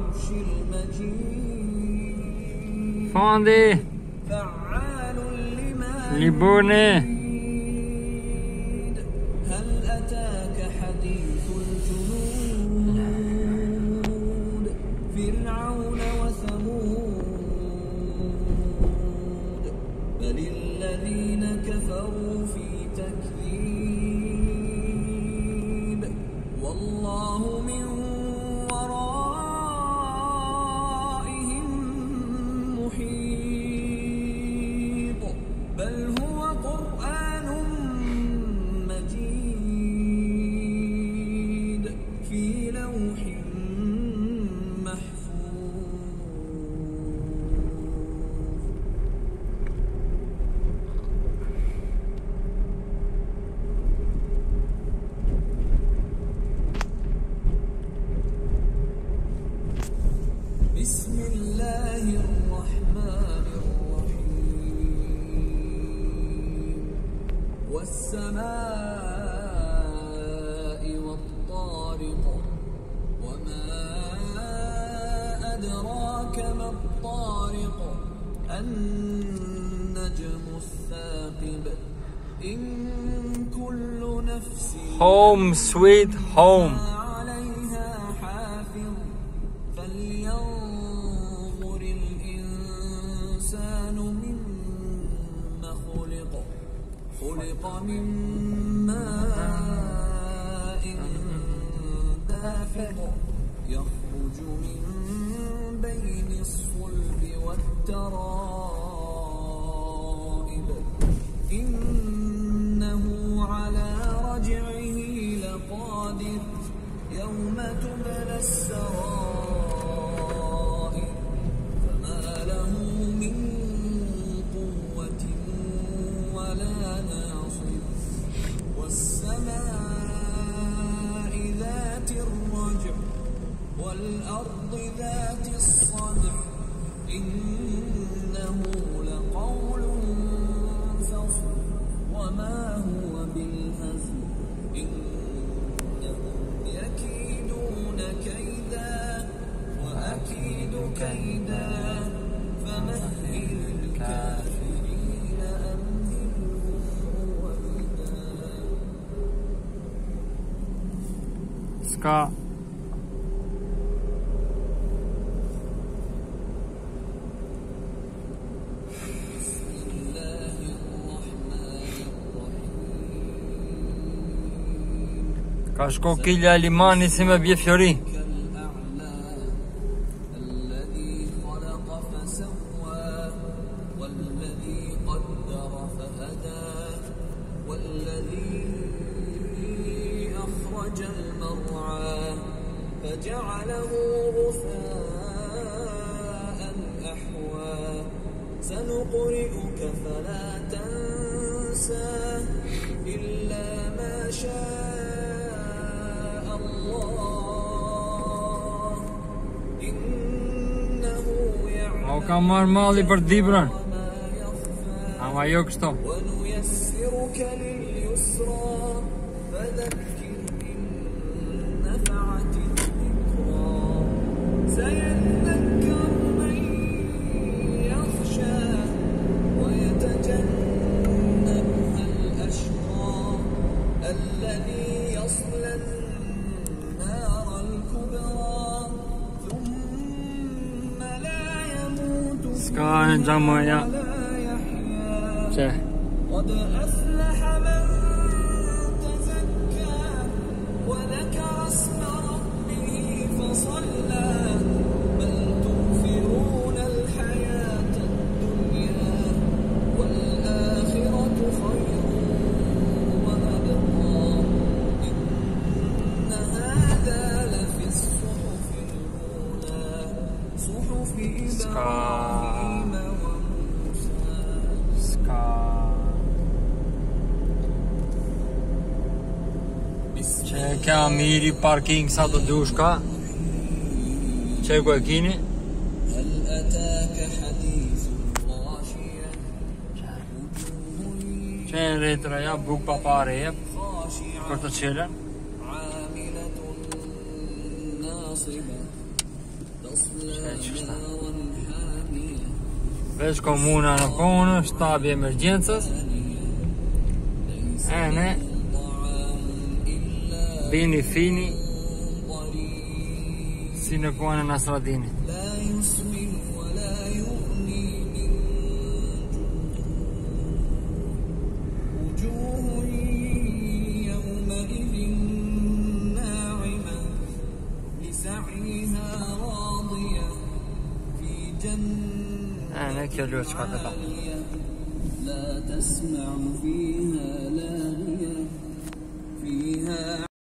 Fondi Libone هل أتاك حديث الجنود فرعون وثمود بل الذين كفروا في تكذيب والله من ورائهم محيط بل هو قرآن مجيد في لوح محفوظ بسم الله الرحمن الرحيم والسماء والطارق وما أدراك ما الطارق النجم الثاقب إن كل نفس Home sweet home عليها حافظ فلينظر الإنسان مما خلق من ماء دافق يخرج من بين الصلب والترائب إنه على رجعه لقادر يوم تبلى السرائر فما له من قوة ولا ناصر والسماء ذات الرجع والأرض ذات الصدع إنه لقول فصل وما هو بالهزل إنهم يكيدون كيدا وأكيد كيدا فمهل الكافرين أمهلهم رويدا Ska بسم الله الرحمن الرحيم Ka shko kilja e limani si me bje fjori الأعلى الذي خلق فسوى والذي قدر فهدى والذي أخرج المرعى فجعله غثاء أحوى سنقرئك فلا تنسى إلا ما شاء الله إنه O ka يعلم marrë malli për dibrën ما يخفى Ama jo kështu ونيسرك لليسرى فذكر إن نفعت الذكرى سيذكر من يخشى ويتجنبها الأشقى الذي يصلى النار الكبرى ثم لا يموت Ska në gjamaja ولا يحيا Që قد أفلح من تزكى وذكر اسم ربه فصلى بل تؤثرون الحياة الدنيا والآخرة خير وأبقى إن هذا لفي الصحف الأولى صحف إبراهيم وموسى Ska Që ka miri parking sa të dush ka Që ku e kini هل أتاك حديث الغاشية Që e në retëra ja buk pa pare jep خاشعة Për të qelen عاملة ناصبة تصلى نارا حامية Veç komuna në konë, shtabi emergjencës. E ne bini fini si në kohën e Nasradinit. لا يسمن ولا يغني من وجوه يومئذ ناعمة لسعيها راضية في جنة E ne kjo luet qka të ta. عالية لا تسمع فيها لاغية فيها